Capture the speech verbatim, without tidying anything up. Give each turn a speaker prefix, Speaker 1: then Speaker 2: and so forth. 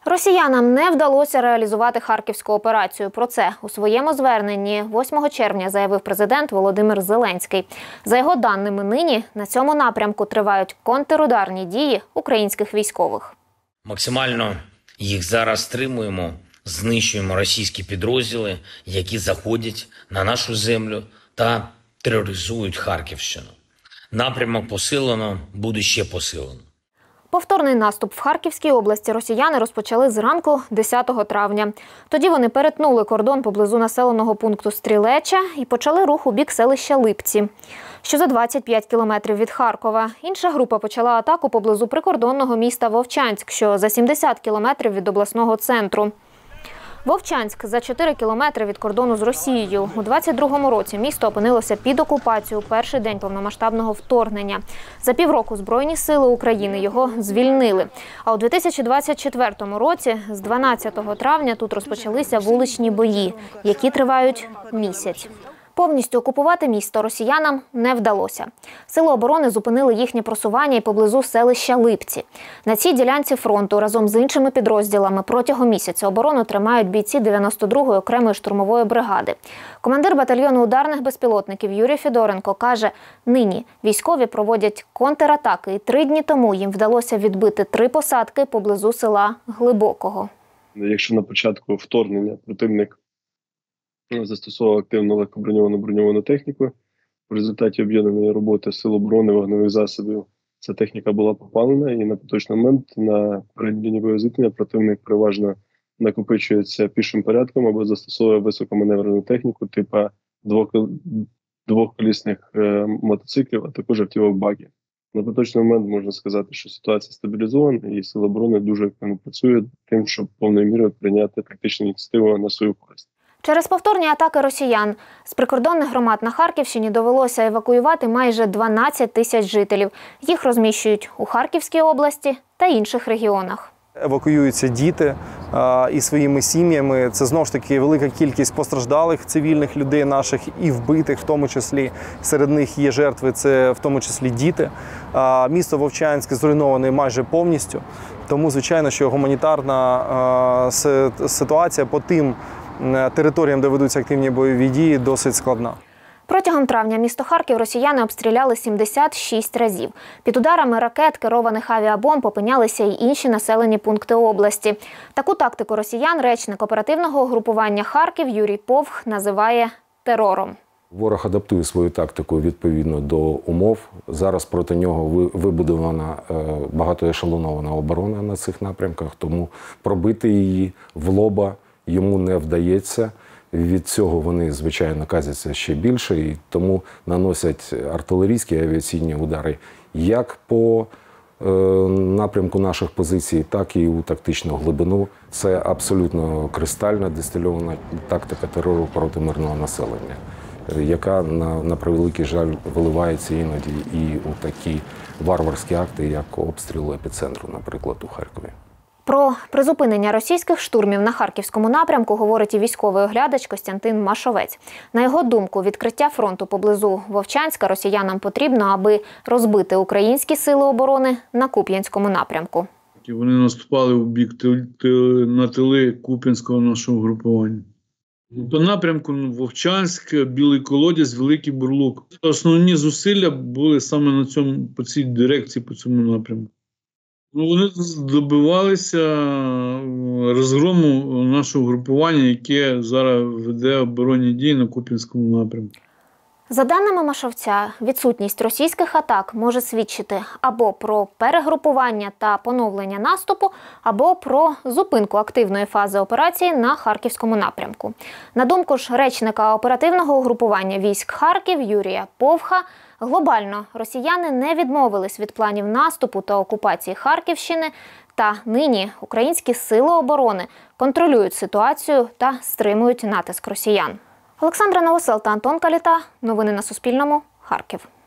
Speaker 1: Росіянам не вдалося реалізувати харківську операцію. Про це у своєму зверненні восьмого червня заявив президент Володимир Зеленський. За його даними, нині на цьому напрямку тривають контрударні дії українських військових.
Speaker 2: Максимально їх зараз стримуємо, знищуємо російські підрозділи, які заходять на нашу землю та тероризують Харківщину. Напрямок посилено, буде ще посилено.
Speaker 1: Повторний наступ в Харківській області росіяни розпочали зранку десятого травня. Тоді вони перетнули кордон поблизу населеного пункту Стрілеча і почали рух у бік селища Липці, що за двадцять п'ять кілометрів від Харкова. Інша група почала атаку поблизу прикордонного міста Вовчанськ, що за сімдесят кілометрів від обласного центру. Вовчанськ за чотири кілометри від кордону з Росією. У двадцять другому році місто опинилося під окупацією у перший день повномасштабного вторгнення. За півроку Збройні сили України його звільнили. А у дві тисячі двадцять четвертому році з дванадцятого травня тут розпочалися вуличні бої, які тривають місяць. Повністю окупувати місто росіянам не вдалося. Сили оборони зупинили їхнє просування і поблизу селища Липці. На цій ділянці фронту разом з іншими підрозділами протягом місяця оборону тримають бійці дев'яносто другої окремої штурмової бригади. Командир батальйону ударних безпілотників Юрій Федоренко каже, нині військові проводять контратаки, і три дні тому їм вдалося відбити три посадки поблизу села Глибокого.
Speaker 3: Якщо на початку вторгнення противник застосовував активну легкоброньовану броньовану техніку, в результаті об'єднаної роботи Сил оборони, вогневих засобів ця техніка була попалена, і на поточний момент на передній лінії бойового зіткнення противник переважно накопичується пішим порядком або застосовує високоманеврену техніку типу двох, двохколісних е, мотоциклів, а також автівок багів. На поточний момент можна сказати, що ситуація стабілізована, і Сили оборони дуже активно працюють тим, щоб повною мірою прийняти тактичну ініціативу на свою користь.
Speaker 1: Через повторні атаки росіян з прикордонних громад на Харківщині довелося евакуювати майже дванадцять тисяч жителів. Їх розміщують у Харківській області та інших регіонах.
Speaker 4: Евакуюються діти а, і своїми сім'ями. Це знову ж таки велика кількість постраждалих цивільних людей наших і вбитих, в тому числі. Серед них є жертви, це в тому числі діти. А, місто Вовчанськ зруйноване майже повністю. Тому, звичайно, що гуманітарна а, ситуація по тим територіям, де ведуться активні бойові дії, досить складна.
Speaker 1: Протягом травня місто Харків росіяни обстріляли сімдесят шість разів. Під ударами ракет, керованих авіабомб опинялися й інші населені пункти області. Таку тактику росіян речник оперативного угрупування «Харків» Юрій Повх називає терором.
Speaker 5: Ворог адаптує свою тактику відповідно до умов. Зараз проти нього вибудована багатоешелонована оборона на цих напрямках, тому пробити її в лоба йому не вдається. Від цього вони, звичайно, казяться ще більше, і тому наносять артилерійські і авіаційні удари як по е, напрямку наших позицій, так і у тактичну глибину. Це абсолютно кристальна, дистильована тактика терору проти мирного населення, яка, на, на превеликий жаль, виливається іноді і у такі варварські акти, як обстріл епіцентру, наприклад, у Харкові.
Speaker 1: Про призупинення російських штурмів на Харківському напрямку говорить і військовий оглядач Костянтин Машовець. На його думку, відкриття фронту поблизу Вовчанська росіянам потрібно, аби розбити українські сили оборони на Куп'янському напрямку.
Speaker 6: Вони наступали в бік на тили Куп'янського нашого групування. По напрямку Вовчанськ, Білий Колодязь, Великий Бурлук. Основні зусилля були саме на цьому, по цій дирекції, по цьому напрямку. Вони добивалися розгрому нашого групування, яке зараз веде оборонні дії на Куп'янському напрямку.
Speaker 1: За даними Машовця, відсутність російських атак може свідчити або про перегрупування та поновлення наступу, або про зупинку активної фази операції на Харківському напрямку. На думку ж речника оперативного угрупування військ Харків Юрія Повха, глобально росіяни не відмовились від планів наступу та окупації Харківщини, та нині українські сили оборони контролюють ситуацію та стримують натиск росіян. Олександра Новосел та Антон Каліта. Новини на Суспільному. Харків.